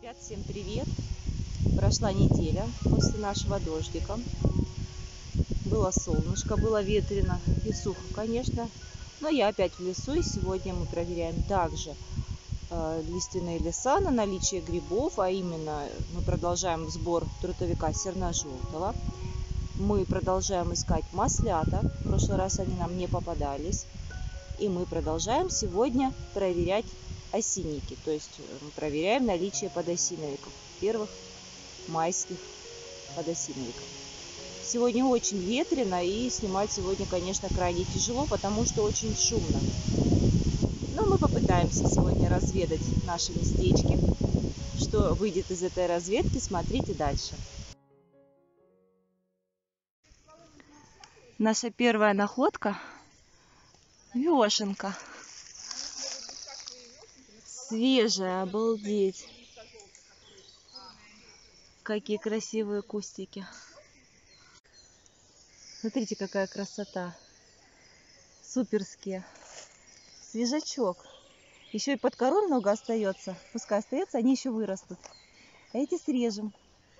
Ребят, всем привет! Прошла неделя после нашего дождика. Было солнышко, было ветрено и сухо, конечно. Но я опять в лесу, и сегодня мы проверяем также лиственные леса на наличие грибов, а именно мы продолжаем сбор трутовика серно-желтого. Мы продолжаем искать маслята. В прошлый раз они нам не попадались. И мы продолжаем сегодня проверять осинники. То есть мы проверяем наличие подосиновиков, первых майских подосиновиков. Сегодня очень ветрено, и снимать сегодня, конечно, крайне тяжело, потому что очень шумно. Но мы попытаемся сегодня разведать наши местечки. Что выйдет из этой разведки, смотрите дальше. Наша первая находка — вешенка. Свежая, обалдеть. Какие красивые кустики. Смотрите, какая красота. Суперские. Свежачок. Еще и под корой много остается. Пускай остается, они еще вырастут. А эти срежем.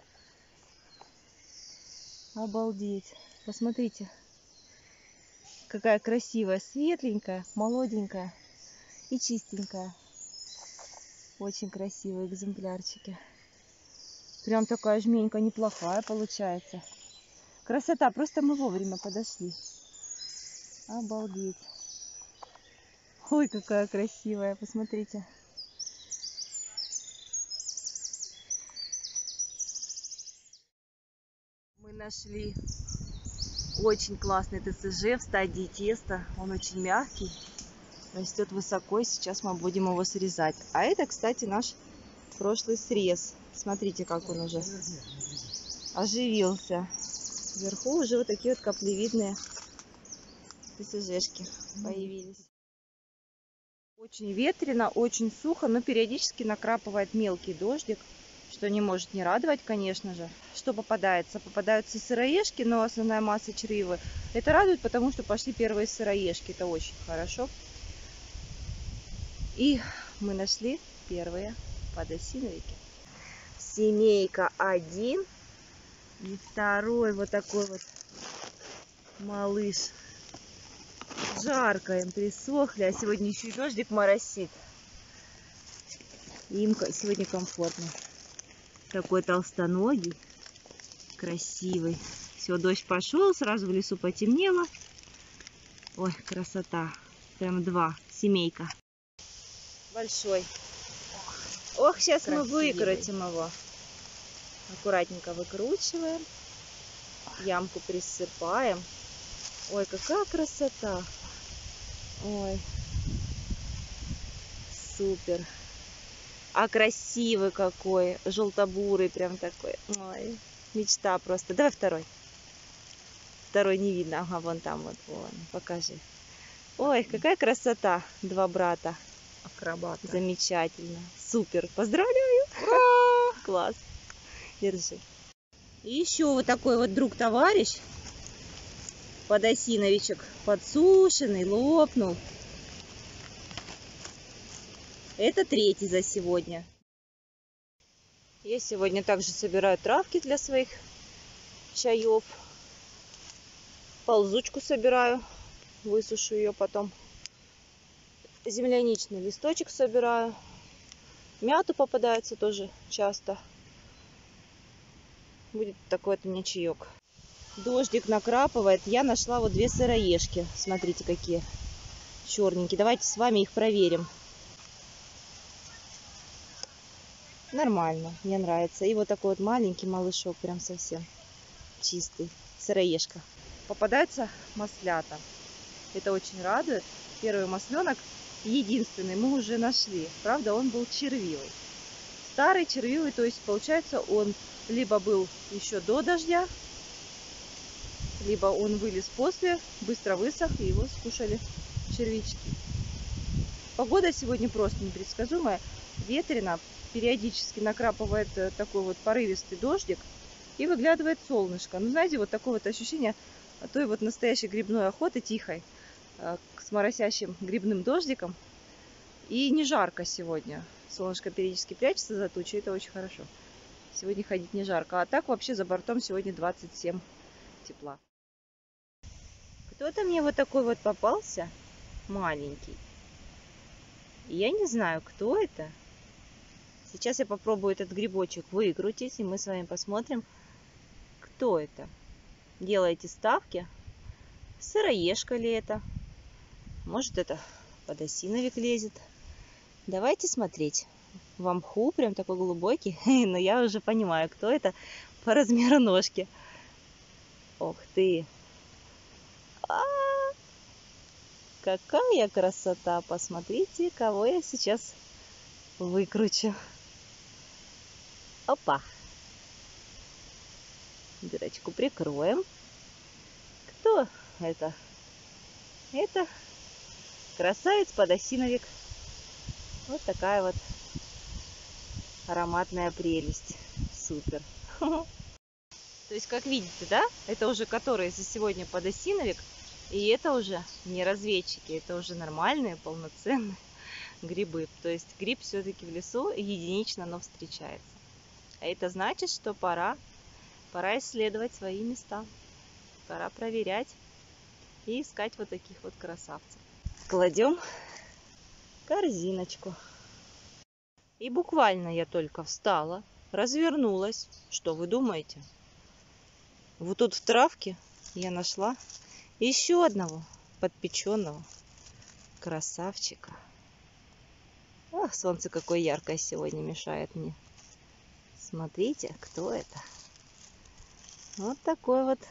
Обалдеть. Посмотрите. Какая красивая. Светленькая, молоденькая и чистенькая. Очень красивые экземплярчики. Прям такая жменька неплохая получается. Красота. Просто мы вовремя подошли. Обалдеть. Ой, какая красивая. Посмотрите. Мы нашли очень классный ТСЖ в стадии теста. Он очень мягкий. Растет высоко, и сейчас мы будем его срезать. А это, кстати, наш прошлый срез. Смотрите, как он уже оживился. Вверху уже вот такие вот каплевидные ТСЖшки появились. Очень ветрено, очень сухо, но периодически накрапывает мелкий дождик, что не может не радовать, конечно же. Что попадается? Попадаются сыроежки, но основная масса червивы. Это радует, потому что пошли первые сыроежки. Это очень хорошо. И мы нашли первые подосиновики. Семейка 1 и второй вот такой вот малыш. Жарко им, присохли, а сегодня еще и дождик моросит. Им сегодня комфортно. Такой толстоногий, красивый. Все, дождь пошел, сразу в лесу потемнело. Ой, красота. Прям два, семейка. Большой. Ох, сейчас красивый. Мы выкрутим его. Аккуратненько выкручиваем. Ямку присыпаем. Ой, какая красота. Ой. Супер. А красивый какой. Желтобурый прям такой. Ой. Мечта просто. Давай второй. Второй не видно. Ага, вон там вот. Вон. Покажи. Ой, какая красота. Два брата. Акробаты. Замечательно. Супер. Поздравляю. Ура! Класс. Держи. И еще вот такой вот друг-товарищ. Подосиновичек подсушенный, лопнул. Это третий за сегодня. Я сегодня также собираю травки для своих чаев. Ползучку собираю. Высушу ее потом. Земляничный листочек собираю. Мяту попадается тоже часто. Будет такой вот у меня чаек. Дождик накрапывает. Я нашла вот две сыроежки. Смотрите, какие черненькие. Давайте с вами их проверим. Нормально, мне нравится. И вот такой вот маленький малышок, прям совсем чистый. Сыроежка. Попадаются маслята. Это очень радует. Первый масленок, единственный, мы уже нашли. Правда, он был червивый. Старый червивый, то есть получается он либо был еще до дождя, либо он вылез после, быстро высох, и его скушали червячки. Погода сегодня просто непредсказуемая. Ветрено, периодически накрапывает такой вот порывистый дождик, и выглядывает солнышко. Ну, знаете, вот такое вот ощущение той вот настоящей грибной охоты, тихой, с моросящим грибным дождиком. И не жарко сегодня. Солнышко периодически прячется за тучу, это очень хорошо. Сегодня ходить не жарко, а так вообще за бортом сегодня 27 тепла. Кто-то мне вот такой вот попался, маленький. И я не знаю, кто это. Сейчас я попробую этот грибочек выкрутить, и мы с вами посмотрим, кто это. Делайте ставки. Сыроежка ли это? Может, это подосиновик лезет. Давайте смотреть. В мху прям такой глубокий, но я уже понимаю, кто это по размеру ножки. Ох ты! Какая красота! Посмотрите, кого я сейчас выкручу. Опа! Дырочку прикроем. Кто это? Это красавец подосиновик. Вот такая вот ароматная прелесть. Супер. То есть, как видите, да, это уже который за сегодня подосиновик. И это уже не разведчики, это уже нормальные, полноценные грибы. То есть гриб все-таки в лесу единично, но встречается. А это значит, что пора исследовать свои места. Пора проверять и искать вот таких вот красавцев. Кладем корзиночку. И буквально я только встала, развернулась. Что вы думаете? Вот тут в травке я нашла еще одного подпеченного красавчика. Ах, солнце какое яркое сегодня мешает мне. Смотрите, кто это? Вот такой вот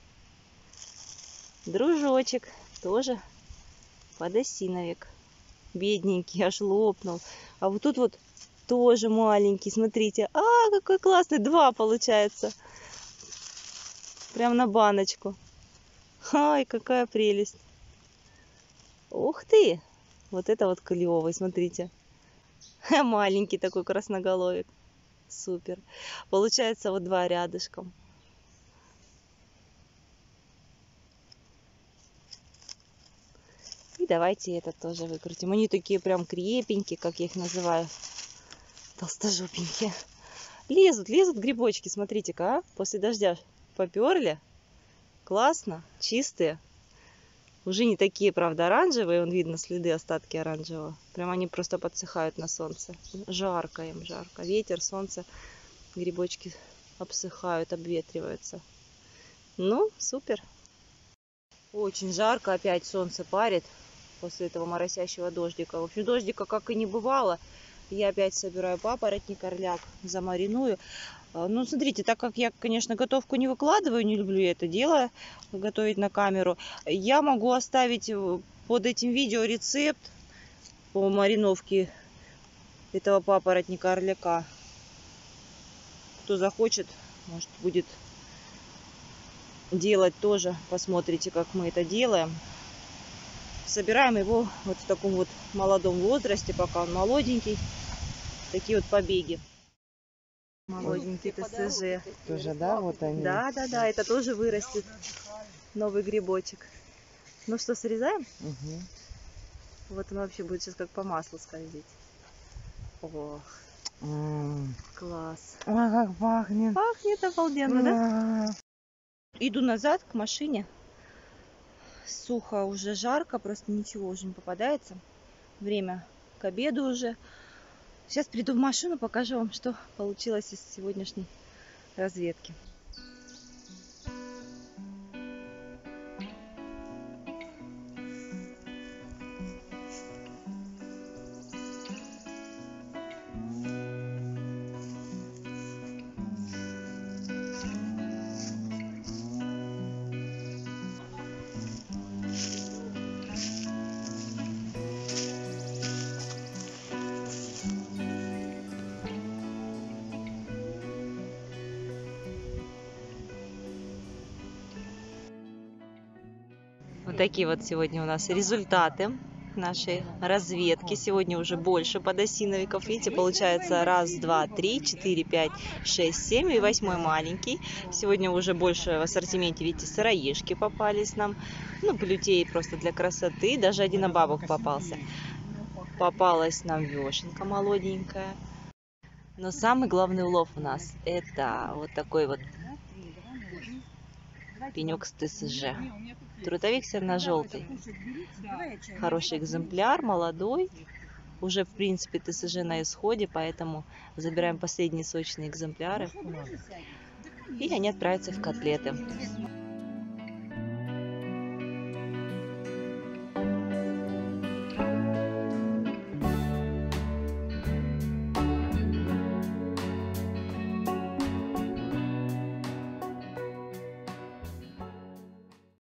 дружочек. Тоже подосиновик. Бедненький, аж лопнул. А вот тут вот тоже маленький. Смотрите. А, какой классный. Два получается. Прям на баночку. Ай, какая прелесть. Ух ты. Вот это вот клевый, смотрите. Маленький такой красноголовик. Супер. Получается вот два рядышком. И давайте это тоже выкрутим. Они такие прям крепенькие, как я их называю. Толстожопенькие. Лезут грибочки, смотрите-ка, а? После дождя поперли. Классно, чистые. Уже не такие, правда, оранжевые. Вон видно следы, остатки оранжевого. Прям они просто подсыхают на солнце. Жарко им, жарко. Ветер, солнце. Грибочки обсыхают, обветриваются. Ну, супер. Очень жарко, опять солнце парит после этого моросящего дождика. В общем, дождика как и не бывало. Я опять собираю папоротник, орляк, замариную. Ну, смотрите, так как я, конечно, готовку не выкладываю, не люблю это дело, готовить на камеру, я могу оставить под этим видео рецепт по мариновке этого папоротника, орляка. Кто захочет, может, будет делать тоже. Посмотрите, как мы это делаем. Собираем его вот в таком вот молодом возрасте, пока он молоденький. Такие вот побеги. Молоденькие ТСЖ. Тоже, да, вот они? Да, это тоже вырастет. Новый грибочек. Ну что, срезаем? Угу. Вот он вообще будет сейчас как по маслу скользить. Ох, класс. Ой, как пахнет. Пахнет обалденно, да? Иду назад к машине. Сухо, уже жарко, просто ничего уже не попадается. Время к обеду уже. Сейчас приду в машину, покажу вам, что получилось из сегодняшней разведки. Вот такие вот сегодня у нас результаты нашей разведки. Сегодня уже больше подосиновиков. Видите, получается 1, 2, 3, 4, 5, 6, 7 и 8 маленький. Сегодня уже больше в ассортименте, видите, сыроежки попались нам. Ну, плютеи просто для красоты. Даже один обабок попался. Попалась нам вешенка молоденькая. Но самый главный улов у нас это вот такой вот пенек с ТСЖ. Трутовик серно-желтый. Хороший экземпляр, молодой. Уже, в принципе, ТСЖ на исходе, поэтому забираем последние сочные экземпляры. И они отправятся в котлеты.